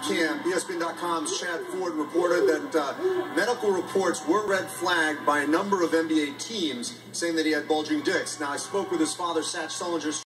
camp, ESPN.com's Chad Ford reported that medical reports were red flagged by a number of NBA teams saying that he had bulging discs. Now, I spoke with his father, Satch Sullinger.